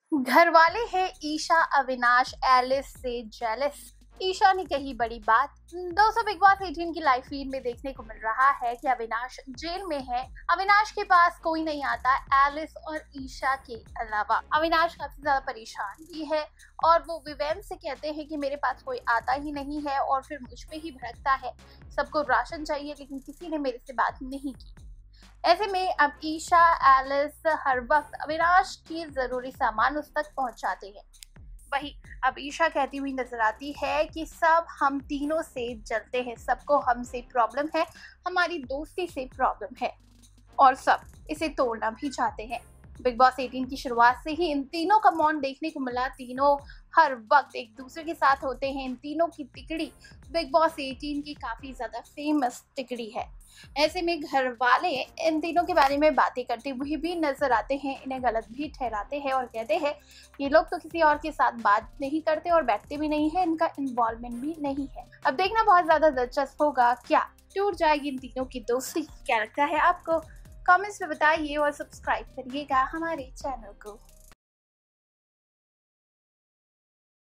घरवाले हैं ईशा अविनाश एलिस से जेलस। ईशा ने कही बड़ी बात। दोस्तों, बिग बॉस 18 की लाइव फीड में देखने को मिल रहा है कि अविनाश जेल में है। अविनाश के पास कोई नहीं आता एलिस और ईशा के अलावा। अविनाश काफी ज्यादा परेशान भी है और वो विवेन से कहते हैं कि मेरे पास कोई आता ही नहीं है और फिर मुझ पे ही भड़कता है। सबको राशन चाहिए लेकिन किसी ने मेरे से बात नहीं की। ऐसे में अब ईशा एलिस हर वक्त अविनाश की जरूरी सामान उस तक पहुंचाते हैं। वही अब ईशा कहती हुई नजर आती है कि सब हम तीनों से जलते हैं, सबको हमसे प्रॉब्लम है, हमारी दोस्ती से प्रॉब्लम है और सब इसे तोड़ना भी चाहते हैं। बिग बॉस 18 की शुरुआत से ही इन तीनों का बॉन्ड देखने को मिला। तीनों हर वक्त एक दूसरे के साथ होते हैं। इन तीनों की तिकड़ी बिग बॉस 18 की काफी ज्यादा फेमस तिकड़ी है। ऐसे में घर वाले इन तीनों के बारे में बातें करते हुए भी नजर आते हैं, इन्हें गलत भी ठहराते हैं और कहते हैं ये लोग तो किसी और के साथ बात नहीं करते और बैठते भी नहीं है, इनका इन्वॉल्वमेंट भी नहीं है। अब देखना बहुत ज्यादा दिलचस्प होगा, क्या टूट जाएगी इन तीनों की दोस्ती। क्या लगता है आपको? कमेंट्स में बताइए और सब्सक्राइब करिएगा हमारे चैनल को।